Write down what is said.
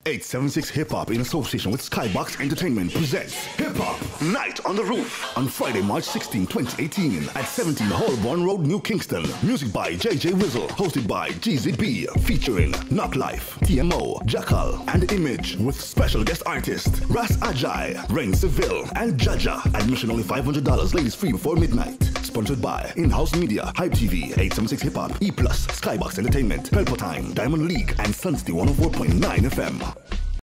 876 Hip Hop in association with Skybox Entertainment presents Hip Hop Night on the Roof on Friday, March 16, 2018 at 17 Holborn Road, New Kingston. Music by JJ Wizzle, hosted by GZB, featuring Knock Life, TMO, Jackal, and Image, with special guest artists Ras Ajay, Rain Seville, and Jaja. Admission only $500, ladies free before midnight. Sponsored by In-House Media, Hype TV, 876 Hip Hop, E+, Skybox Entertainment, Pelpo Time, Diamond League, and Sunstay 104.9 FM.